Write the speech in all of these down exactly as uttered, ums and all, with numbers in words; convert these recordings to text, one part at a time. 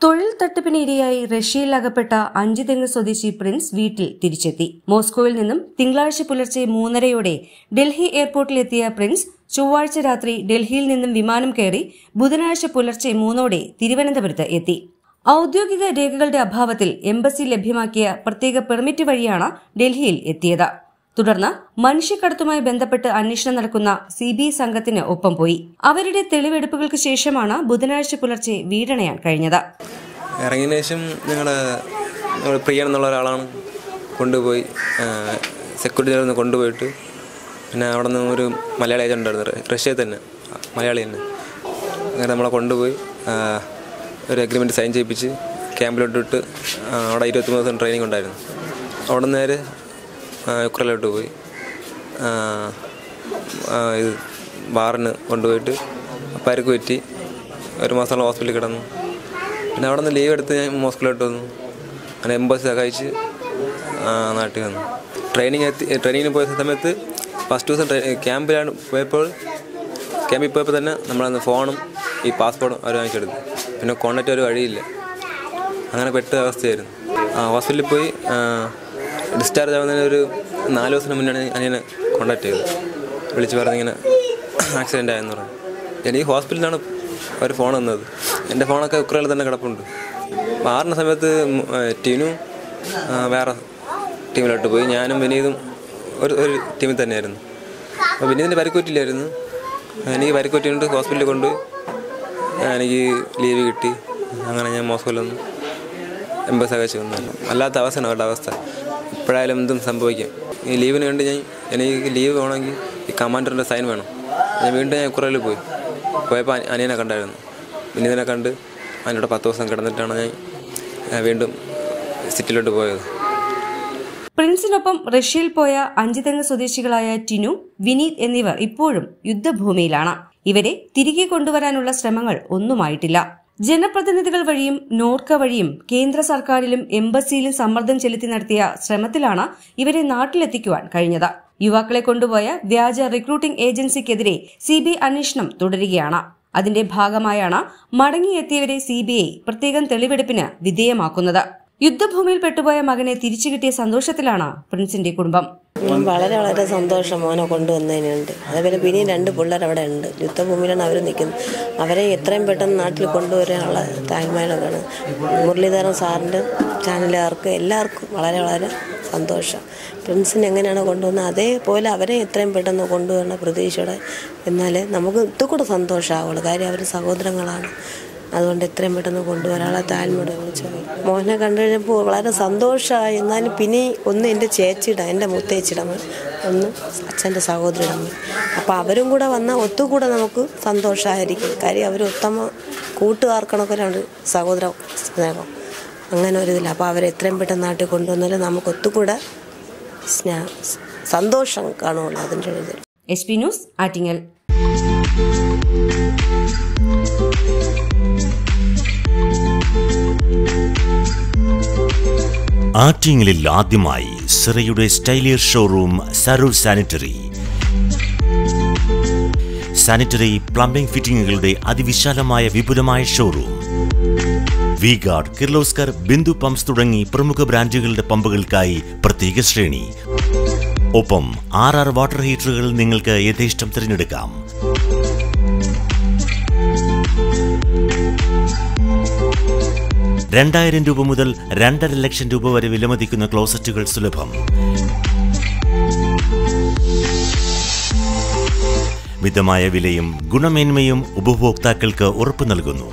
തൊഴിൽ തട്ടിപ്പിനിരയായി റഷ്യയിൽ അകപ്പെട്ട അഞ്ചുതെങ്ങ് സ്വദേശി പ്രിൻസ് വീട്ടിൽ തിരിച്ചെത്തി. മോസ്കോയിൽ നിന്നും തിങ്കളാഴ്ച പുലർച്ചെ മൂന്നരയോടെ ഡൽഹി എയർപോർട്ടിലെത്തിയ പ്രിൻസ് ചൊവ്വാഴ്ച രാത്രി ഡൽഹിയിൽ നിന്നും വിമാനം കയറി ബുധനാഴ്ച പുലർച്ചെ മൂന്നോടെ തിരുവനന്തപുരത്ത് എത്തി. ഔദ്യോഗിക രേഖകളുടെ അഭാവത്തിൽ എംബസി ലഭ്യമാക്കിയ പ്രത്യേക പെർമിറ്റ് വഴിയാണ് ഡൽഹിയിൽ എത്തിയത്. തുടർന്ന് മനുഷ്യക്കടത്തുമായി ബന്ധപ്പെട്ട് അന്വേഷണം നടക്കുന്ന സി ബി ഐ സംഘത്തിന് ഒപ്പം പോയി. അവരുടെ തെളിവെടുപ്പുകൾക്ക് ശേഷമാണ് ബുധനാഴ്ച പുലർച്ചെ വീടണയാൻ കഴിഞ്ഞത്. ഇറങ്ങിയതിനു ശേഷം ഞങ്ങളുടെ പ്രിയ എന്നുള്ള ഒരാളാണ് കൊണ്ടുപോയി സെക്യൂരിറ്റി നിന്ന് കൊണ്ടുപോയിട്ട് പിന്നെ അവിടെ നിന്ന് ഒരു മലയാളി ഏജന്റ് ഉണ്ടായിരുന്നു, റഷ്യയിൽ തന്നെ മലയാളി തന്നെ. അങ്ങനെ നമ്മളെ കൊണ്ടുപോയി ഒരു അഗ്രിമെൻറ്റ് സൈൻ ചെയ്യിപ്പിച്ച് ക്യാമ്പിലോട്ട് വിട്ട് അവിടെ ഇരുപത്തിമൂന്ന് ദിവസം ട്രെയിനിങ് ഉണ്ടായിരുന്നു. അവിടെ നിന്ന് നേരെ യുക്രൈനിലോട്ട് പോയി ഇത് ബാറിന് കൊണ്ടുപോയിട്ട് പരുക്ക് പറ്റി ഒരു മാസത്തോളം ഹോസ്പിറ്റലിൽ കിടന്നു. പിന്നെ അവിടെ നിന്ന് ലീവ് എടുത്ത് ഞാൻ മോസ്കോയിലോട്ട് വന്നു. അങ്ങനെ എംബസി സഹായിച്ച് നാട്ടിൽ വന്നു. ട്രെയിനിങ് എത്തി ട്രെയിനിങ്ങിന് പോയ സമയത്ത് ഫസ്റ്റ് ദിവസം ക്യാമ്പിലാണ് പോയപ്പോൾ ക്യാമ്പിൽ പോയപ്പോൾ തന്നെ നമ്മളന്ന് ഫോണും ഈ പാസ്പോർട്ടും അവർ വാങ്ങിച്ചെടുത്തു. പിന്നെ കോണ്ടാക്റ്റ് ഒരു വഴിയില്ല. അങ്ങനെ പെട്ട അവസ്ഥയായിരുന്നു. ഹോസ്പിറ്റലിൽ പോയി ഡിസ്ചാർജ് ആവുന്നതിന് ഒരു നാല് ദിവസത്തിന് മുന്നാണ് അനിയനെ കോണ്ടാക്ട് ചെയ്തത്. വിളിച്ച് പറഞ്ഞിങ്ങനെ ആക്സിഡൻ്റ് ആയെന്ന് പറഞ്ഞു. എനിക്ക് ഹോസ്പിറ്റലിലാണ് ഒരു ഫോൺ വന്നത്. എൻ്റെ ഫോണൊക്കെ ഉക്രൈനിൽ തന്നെ കിടപ്പുണ്ട്. മാറുന്ന സമയത്ത് ടീനു വേറെ ടീമിലോട്ട് പോയി. ഞാനും വിനീതും ഒരു ഒരു ടീമിൽ തന്നെയായിരുന്നു. അപ്പോൾ വിനീതിൻ്റെ പരിക്കുപറ്റില്ലായിരുന്നു. എനിക്ക് പരിക്കുപറ്റിയുണ്ട്. ഹോസ്പിറ്റലിൽ കൊണ്ട് എനിക്ക് ലീവ് കിട്ടി. അങ്ങനെ ഞാൻ മോസ്കോയിൽ വന്നു എംബസി അകച്ച് വന്നല്ലോ. അല്ലാത്ത അവസ്ഥയാണ് അവരുടെ അവസ്ഥ. ഇപ്പോഴായാലും എന്തും സംഭവിക്കാം. ഈ ലീവിന് വേണ്ടി ഞാൻ എനിക്ക് ലീവ് വേണമെങ്കിൽ ഈ കമാൻഡറിൻ്റെ സൈൻ വേണം. ഞാൻ വീണ്ടും ഞാൻ ഉക്രൈനിൽ പോയി പോയപ്പോൾ അനിയനെ കണ്ടായിരുന്നു. വിനീതിനെ കണ്ട് അതിനോട് പത്ത് ദിവസം കിടന്നിട്ടാണ് ഞാൻ വീണ്ടും സിറ്റിയിലോട്ട് പോയത്. പ്രിൻസിനൊപ്പം റഷ്യയിൽ പോയ അഞ്ചുതെങ്ങ് സ്വദേശികളായ ടിനു, വിനീത് എന്നിവർ ഇപ്പോഴും യുദ്ധഭൂമിയിലാണ്. ഇവരെ തിരികെ കൊണ്ടുവരാനുള്ള ശ്രമങ്ങൾ ഒന്നുമായിട്ടില്ല. ജനപ്രതിനിധികൾ വഴിയും നോർക്ക വഴിയും കേന്ദ്ര സർക്കാരിലും എംബസിയിലും സമ്മർദ്ദം ചെലുത്തി നടത്തിയ ശ്രമത്തിലാണ് ഇവരെ നാട്ടിലെത്തിക്കുവാൻ കഴിഞ്ഞത്. യുവാക്കളെ കൊണ്ടുപോയ വ്യാജ റിക്രൂട്ടിംഗ് ഏജൻസിക്കെതിരെ സി ബി ഐ അന്വേഷണം തുടരുകയാണ്. അതിന്റെ ഭാഗമായാണ് മടങ്ങിയെത്തിയവരെ സി ബി ഐ പ്രത്യേകം തെളിവെടുപ്പിന് വിധേയമാക്കുന്നത്. യുദ്ധഭൂമിയിൽ പെട്ടുപോയ മകനെ തിരിച്ചു കിട്ടിയ സന്തോഷത്തിലാണ് പ്രിൻസിന്റെ കുടുംബം. വളരെ വളരെ സന്തോഷം മോനെ കൊണ്ടുവന്നതിനുണ്ട്. അതേപോലെ പിന്നെയും രണ്ട് പിള്ളേർ അവിടെ ഉണ്ട്. യുദ്ധഭൂമിയിലാണ് അവർ നിൽക്കുന്നത്. അവരെ എത്രയും പെട്ടെന്ന് നാട്ടിൽ കൊണ്ടുവരാനുള്ള താഴ്മയിലൊക്കെയാണ്. മുരളീധരൻ സാറിൻ്റെ ചാനലുകാർക്ക് എല്ലാവർക്കും വളരെ വളരെ സന്തോഷം. പ്രിൻസിനെ എങ്ങനെയാണ് കൊണ്ടുവന്നത് അതേപോലെ അവരെ എത്രയും പെട്ടെന്ന് കൊണ്ടുവരുന്ന പ്രതീക്ഷയോടെ എന്നാലേ നമുക്ക് ഇതുകൂടെ സന്തോഷമാവുള്ളൂ. കാര്യം അവർ സഹോദരങ്ങളാണ്. അതുകൊണ്ട് എത്രയും പെട്ടെന്ന് കൊണ്ടുവരാനുള്ള താഴ്മയോടെ വിളിച്ചു. മോനെ കണ്ടു കഴിഞ്ഞപ്പോൾ വളരെ സന്തോഷമായി. എന്നാലും പിന്നെ ഒന്ന് എൻ്റെ ചേച്ചിയുടെ എൻ്റെ മുത്തേച്ചിയുടെ ഒന്ന് അച്ഛൻ്റെ സഹോദരിയുടെ അമ്മ. അപ്പോൾ അവരും കൂടെ വന്നാൽ ഒത്തുകൂടെ നമുക്ക് സന്തോഷമായിരിക്കും. കാര്യം അവർ ഉത്തമ കൂട്ടുകാർക്കണക്കൊരാണ് സഹോദര സ്നേഹം. അങ്ങനെ ഒരിതില്ല. അപ്പോൾ അവരെ എത്രയും പെട്ടെന്ന് നാട്ടിൽ കൊണ്ടുവന്നാലും നമുക്ക് ഒത്തുകൂടെ സ്നേഹം സന്തോഷം കാണുള്ളൂ. അതിൻ്റെ ഇതിൽ. S P news Attingal. ആറ്റിങ്ങലിൽ ആദ്യമായി സിറയുടെ സ്റ്റൈലിയർ showroom Sarur sanitary. Sanitary plumbing ഫിറ്റിംഗുകളുടെ അതിവിശാലമായ വിപുലമായ showroom. V guard, Kirloskar, Bindu pumps തുടങ്ങി പ്രമുഖ ബ്രാൻഡുകളുടെ പമ്പുകൾക്കായി പ്രത്യേക ശ്രേണി. ഒപ്പം ആർ ആർ വാട്ടർ ഹീറ്ററുകൾ നിങ്ങൾക്ക് യഥേഷ്ടം തിരഞ്ഞെടുക്കാം. രണ്ടായിരം രൂപ മുതൽ രണ്ടര ലക്ഷം രൂപ വരെ വിലമതിക്കുന്ന ക്ലോസറ്റുകൾ സുലഭം. മിതമായ വിലയും ഗുണമേന്മയും ഉപഭോക്താക്കൾക്ക് ഉറപ്പു നൽകുന്നു.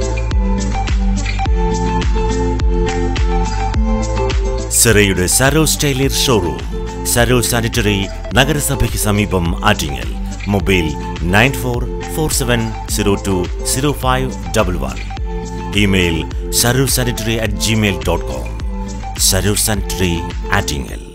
സിറയുടെ സരോ സ്റ്റൈലിയർ ഷോറൂം, സരോ സാനിറ്ററി, നഗരസഭയ്ക്ക് സമീപം, Attingal. Mobile nine four four seven zero two zero five double one. Email sarursanitary at gmail dot com. Sarur Sanitary, Attingel.